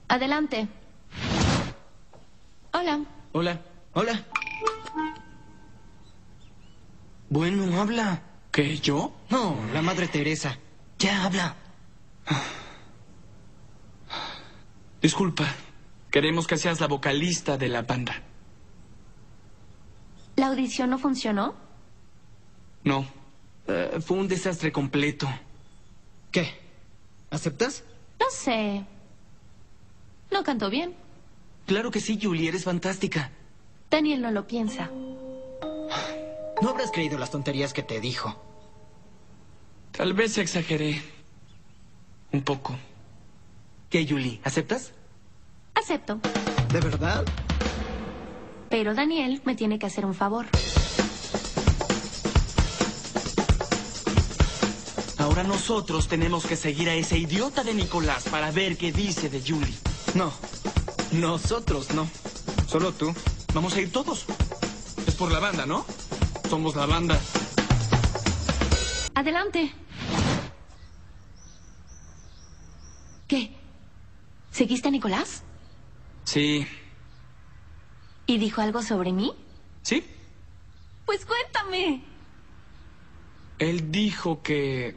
Adelante. Hola. Hola. Hola. Bueno, habla. ¿Qué, yo? No, la Madre Teresa. Ya habla. Disculpa. Queremos que seas la vocalista de la banda. ¿La audición no funcionó? No. Fue un desastre completo. ¿Qué? ¿Aceptas? No sé. No cantó bien. Claro que sí, Julie, eres fantástica. Daniel no lo piensa. No habrás creído las tonterías que te dijo. Tal vez exageré. Un poco. ¿Qué, Julie? ¿Aceptas? Acepto. ¿De verdad? Pero Daniel me tiene que hacer un favor. Ahora nosotros tenemos que seguir a ese idiota de Nicolás para ver qué dice de Julie. No. Nosotros no. Solo tú. Vamos a ir todos. Es por la banda, ¿no? Somos la banda. Adelante. ¿Qué? ¿Seguiste a Nicolás? Sí. ¿Y dijo algo sobre mí? ¿Sí? Pues cuéntame. Él dijo que...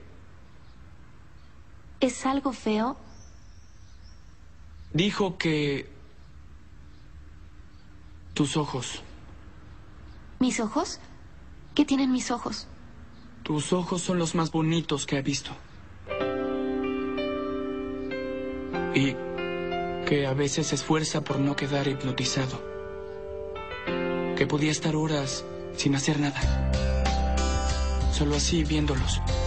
¿Es algo feo? Dijo que... Tus ojos. ¿Mis ojos? ¿Qué tienen mis ojos? Tus ojos son los más bonitos que he visto. Y que a veces se esfuerza por no quedar hipnotizado. Que podía estar horas sin hacer nada. Solo así viéndolos.